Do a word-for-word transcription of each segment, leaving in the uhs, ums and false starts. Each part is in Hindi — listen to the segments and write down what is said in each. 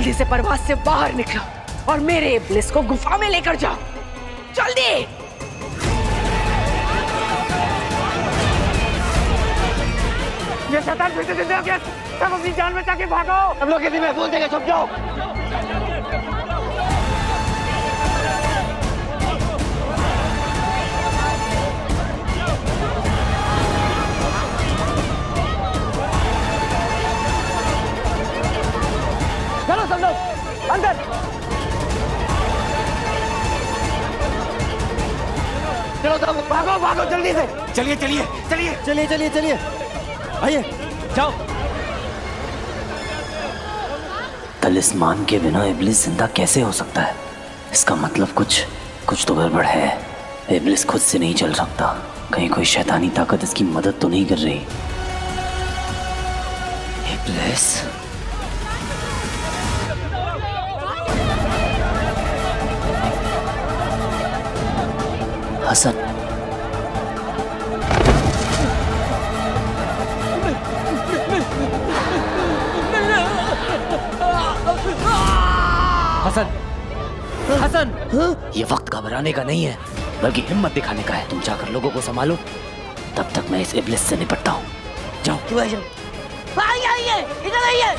जल्दी से परवाज से बाहर निकलो और मेरे इब्लिस को गुफा में लेकर जाओ, जल्दी। ये शैतान फिर से जिंदा हो गया। सब अपनी जान बचा के भागो। हम लोग किसी महफूज जगह छुप जाओ। चलो सब लोग अंदर। चलो सब भागो भागो जल्दी से। चलिए चलिए चलिए चलिए चलिए चलिए आइए जाओ। तलिस्मान के बिना इब्लिस जिंदा कैसे हो सकता है? इसका मतलब कुछ कुछ तो गड़बड़ है। इब्लिस खुद से नहीं चल सकता। कहीं कोई शैतानी ताकत इसकी मदद तो नहीं कर रही। इब्लिस हसन हसन हसन ये वक्त घबराने का नहीं है बल्कि हिम्मत दिखाने का है। तुम जाकर लोगों को संभालो, तब तक मैं इस इब्लिस से निपटता हूँ। जाओ। आइए आइए इधर आइए।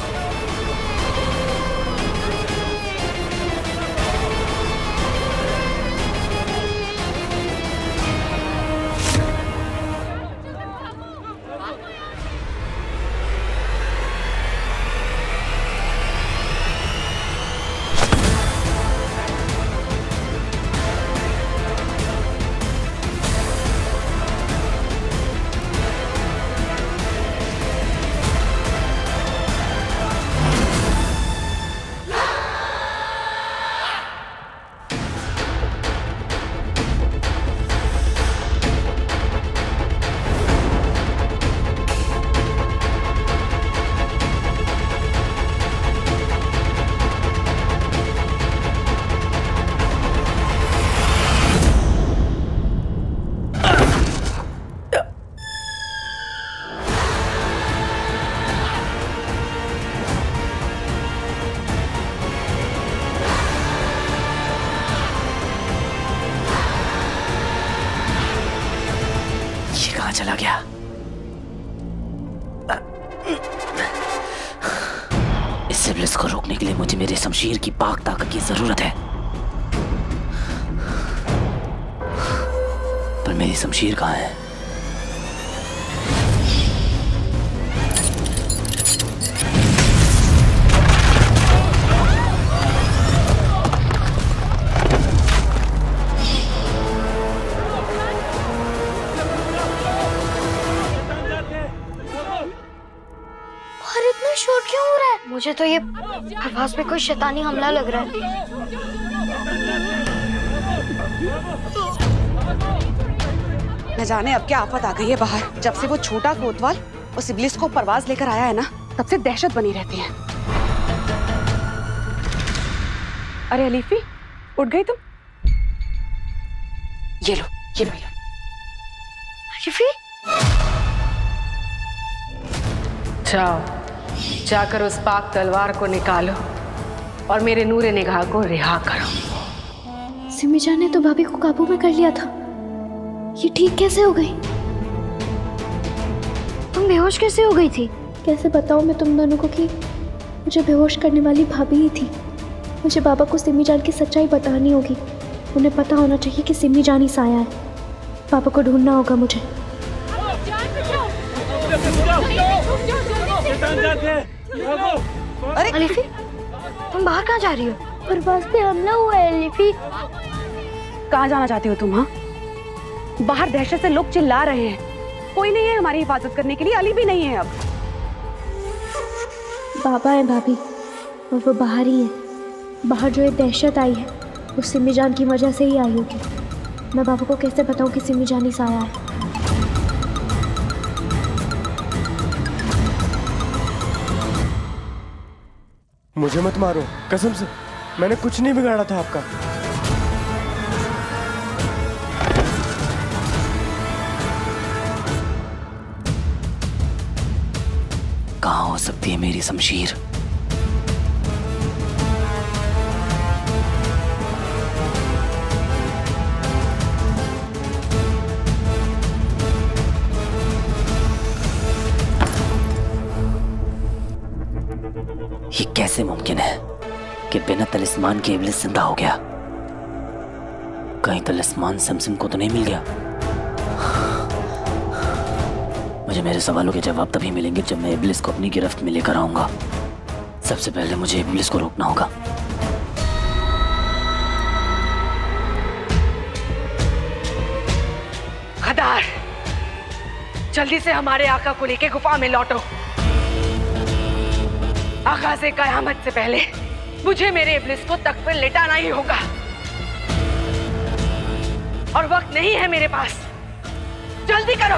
चला गया। इस इब्लिस को रोकने के लिए मुझे मेरे शमशीर की पाक ताकत की जरूरत है, पर मेरी शमशीर कहाँ है? मुझे तो ये परवाज पे कोई शैतानी हमला लग रहा है। न जाने अब क्या आफत आ गई है बाहर। जब से वो छोटा कोतवाल उस इब्लिस को परवाज लेकर आया है ना, तब से दहशत बनी रहती है। अरे अलीफी, उठ गई तुम? ये लो, ये पी लो। अलीफी, जाओ, जाकर उस पाक तलवार को निकालो और मेरे नूरे निगाह को रिहा करो। सिमी जान ने तो भाभी को काबू में कर लिया था, ये ठीक कैसे हो गई? तुम बेहोश कैसे हो गई थी? कैसे बताऊं मैं तुम दोनों को कि मुझे बेहोश करने वाली भाभी ही थी। मुझे बाबा को सिमी जान की सच्चाई बतानी होगी। उन्हें पता होना चाहिए कि सिमी जान ही साया है। पापा को ढूंढना होगा मुझे। अरे अलीफी, तुम बाहर कहाँ जा रही हो? परवाज पे हमला हुआ है अलीफी। कहाँ जाना चाहती हो तुम? हाँ, बाहर दहशत से लोग चिल्ला रहे हैं। कोई नहीं है हमारी हिफाजत करने के लिए। अली भी नहीं है अब। बाबा है भाभी, और वो बाहर ही है। बाहर जो ये दहशत आई है वो सिमी जान की वजह से ही आई होगी। मैं बाबा को कैसे बताऊं कि सिमी जान ही साया है? मुझे मत मारो, कसम से मैंने कुछ नहीं बिगाड़ा था आपका। कहाँ हो सकती है मेरी शमशीर? ये कैसे मुमकिन है कि बिना तलिस्मान के इब्लिस जिंदा हो गया? कहीं तलिस्मान सिमसिम को तो नहीं मिल गया? मुझे मेरे सवालों के जवाब तभी मिलेंगे जब मैं इब्लिस को अपनी गिरफ्त में लेकर आऊंगा। सबसे पहले मुझे इब्लिस को रोकना होगा। गद्दार, जल्दी से हमारे आका को लेके गुफा में लौटो। आका से कयामत से पहले मुझे मेरे इब्लिस को तख्त पर लिटाना ही होगा और वक्त नहीं है मेरे पास। जल्दी करो।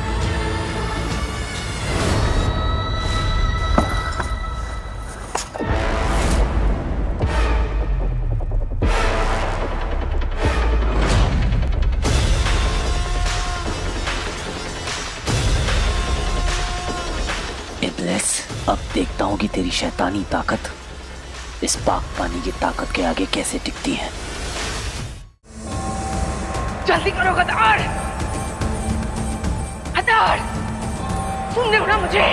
इब्लिस, अब देखता हूं कि तेरी शैतानी ताकत इस पाक पानी की ताकत के आगे कैसे टिकती है। जल्दी करो गद्दार, गद्दार, तुमने उड़ा मुझे।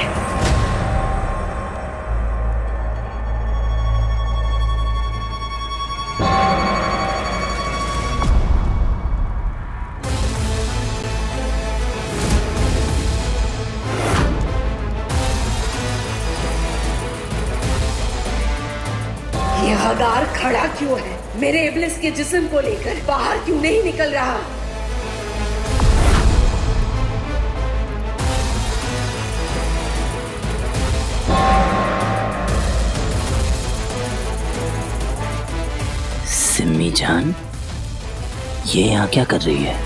ये गद्दार खड़ा क्यों है? मेरे इब्लिस के जिस्म को लेकर बाहर क्यों नहीं निकल रहा? सिम्मी जान, ये यहाँ क्या कर रही है?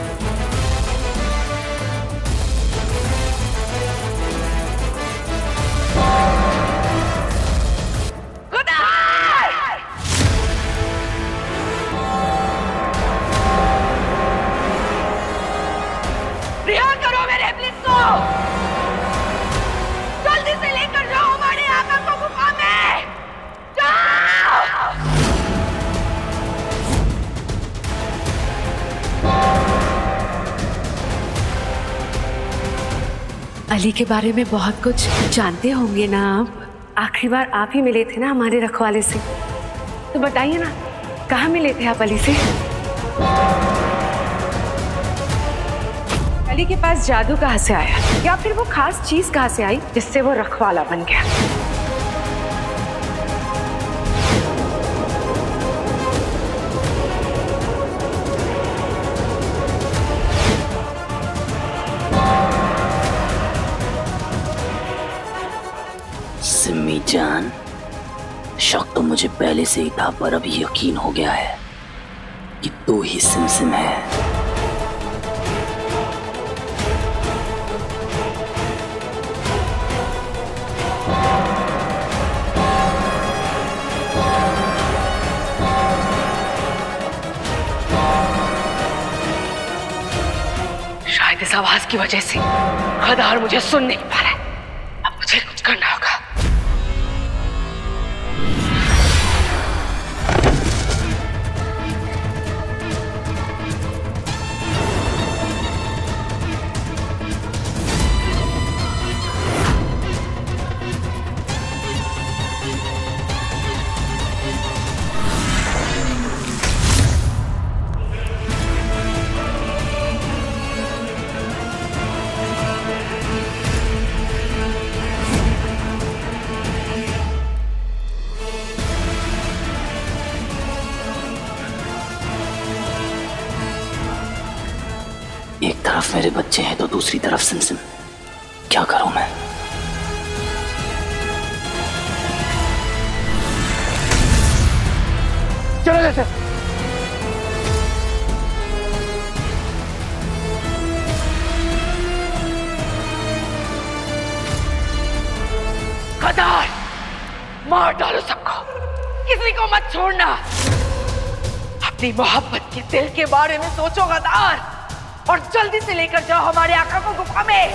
अली के बारे में बहुत कुछ जानते होंगे ना आप? आखिरी बार आप ही मिले थे ना हमारे रखवाले से, तो बताइए ना कहाँ मिले थे आप अली से? अली के पास जादू कहाँ से आया या फिर वो खास चीज कहाँ से आई जिससे वो रखवाला बन गया? सिम्मी जान, शक तो मुझे पहले से ही था, पर अभी यकीन हो गया है कि तू ही सिमसिम है। शायद इस आवाज की वजह से गद्दार मुझे सुन नहीं पा रहा है। अब मुझे कुछ करना होगा। एक तरफ मेरे बच्चे हैं तो दूसरी तरफ सिमसिम। क्या करूं मैं? चलो जैसे गद्दार, मार डालो सबको, किसी को मत छोड़ना। अपनी मोहब्बत के दिल के बारे में सोचो गद्दार, और जल्दी से लेकर जाओ हमारे आका को गुफा में।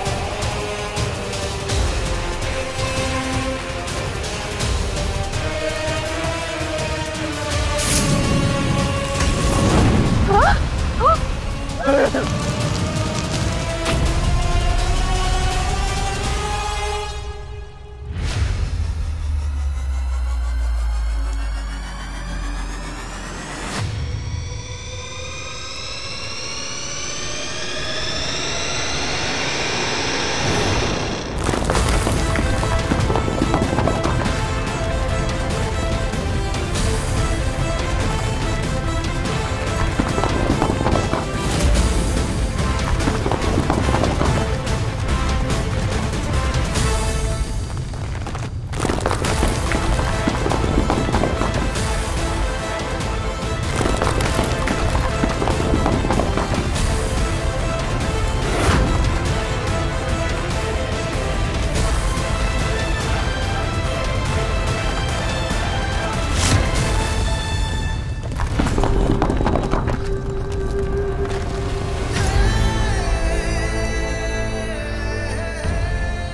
हाँ? हाँ?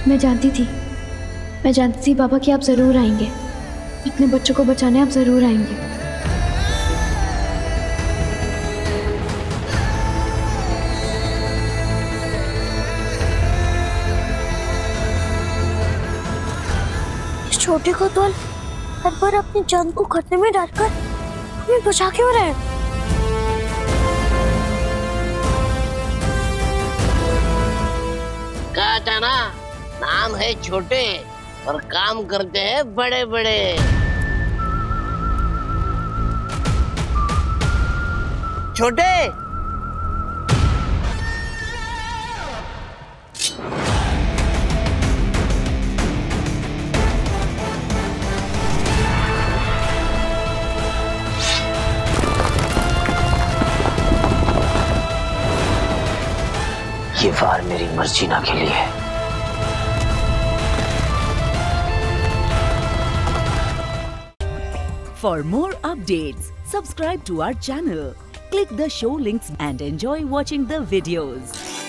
मैं जानती थी मैं जानती थी बाबा कि आप ज़रूर आएंगे, अपने बच्चों को बचाने आप ज़रूर आएंगे। इस छोटे कोतवाल हर बार अपनी जान को खतरे में डालकर हमें बचा क्यों रहे हैं? कहा था ना, नाम है छोटे और काम करते हैं बड़े बड़े। छोटे ये वार मेरी मर्जी ना के लिए है। For more updates, subscribe to our channel, click the show links and enjoy watching the videos.